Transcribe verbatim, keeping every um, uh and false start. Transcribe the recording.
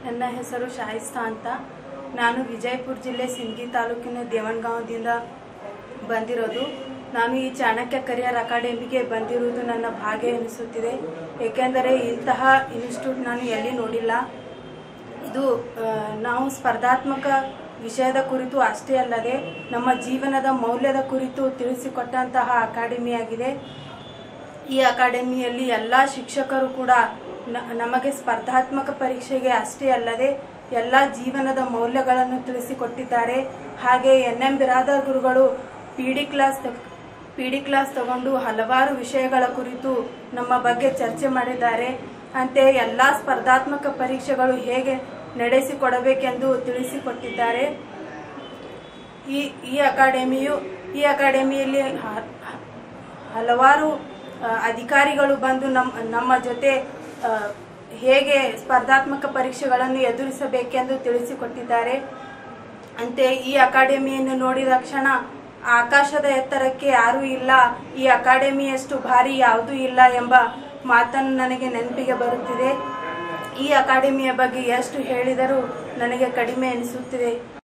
ನನ್ನ ಹೆಸರು ಶಾಯಿಸ್ತಾ ಅಂತ. ನಾನು ವಿಜಯಪುರ ಜಿಲ್ಲೆ ಸಿಂದಗಿ ತಾಲೂಕಿನ ದೇವಣಗಾಂವದಿಂದ ಬಂದಿರೋದು. ನಾನು ಈ ಚಾಣಕ್ಯ ಕರಿಯರ್ ಅಕಾಡೆಮಿಗೆ ಬಂದಿರುವುದು ನನ್ನ ಭಾಗ್ಯ ಎನಿಸುತ್ತಿದೆ. ಏಕೆಂದರೆ ಇಂತಹ ಇನ್ಸ್ಟಿಟ್ಯೂಟ್ ನಾನು ಎಲ್ಲಿ ನೋಡಿಲ್ಲ. ಇದು ನಾವು ಸ್ಪರ್ಧಾತ್ಮಕ ವಿಷಯದ ಕುರಿತು ಅಷ್ಟೇ ಅಲ್ಲದೆ ನಮ್ಮ ಜೀವನದ ಮೌಲ್ಯದ ಕುರಿತು ತಿಳಿಸಿಕೊಟ್ಟಂತಹ ಅಕಾಡೆಮಿಯಾಗಿದೆ. ಈ ಅಕಾಡೆಮಿಯಲ್ಲಿ ಎಲ್ಲ ಶಿಕ್ಷಕರು ಕೂಡ ನಮಗೆ ಸ್ಪರ್ಧಾತ್ಮಕ ಪರೀಕ್ಷೆಗೆ ಅಷ್ಟೇ ಅಲ್ಲದೆ ಎಲ್ಲ ಜೀವನದ ಮೌಲ್ಯಗಳನ್ನು ತಿಳಿಸಿಕೊಟ್ಟಿದ್ದಾರೆ. ಹಾಗೆ ಎನ್ ಎಂ ಬಿರಾದರ್ ಗುರುಗಳು P D class P D class ತಗೊಂಡು ಹಲವಾರು ವಿಷಯಗಳ ಕುರಿತು ನಮ್ಮ ಬಗ್ಗೆ ಚರ್ಚೆ ಮಾಡಿದ್ದಾರೆ. ಅಂತೆಯೇ ಎಲ್ಲ ಸ್ಪರ್ಧಾತ್ಮಕ ಪರೀಕ್ಷೆಗಳು ಹೇಗೆ ನಡೆಸಿಕೊಡಬೇಕೆಂದು ತಿಳಿಸಿಕೊಟ್ಟಿದ್ದಾರೆ. ಈ ಈ ಅಕಾಡೆಮಿಯು ಈ ಅಕಾಡೆಮಿಯಲ್ಲಿ ಹಲವಾರು ಅಧಿಕಾರಿಗಳು ಬಂದು ನಮ್ಮ ನಮ್ಮ ಜೊತೆ ಹೇಗೆ ಸ್ಪರ್ಧಾತ್ಮಕ ಪರೀಕ್ಷೆಗಳನ್ನು ಎದುರಿಸಬೇಕೆಂದು ತಿಳಿಸಿಕೊಟ್ಟಿದ್ದಾರೆ. ಅಂತೆ ಈ ಅಕಾಡೆಮಿಯನ್ನು ನೋಡಿದ ಕ್ಷಣ ಆಕಾಶದ ಎತ್ತರಕ್ಕೆ ಯಾರೂ ಇಲ್ಲ, ಈ ಅಕಾಡೆಮಿಯಷ್ಟು ಭಾರಿ ಯಾವುದೂ ಇಲ್ಲ ಎಂಬ ಮಾತನ್ನು ನನಗೆ ನೆನಪಿಗೆ ಬರುತ್ತಿದೆ. ಈ ಅಕಾಡೆಮಿಯ ಬಗ್ಗೆ ಎಷ್ಟು ಹೇಳಿದರೂ ನನಗೆ ಕಡಿಮೆ ಎನಿಸುತ್ತಿದೆ.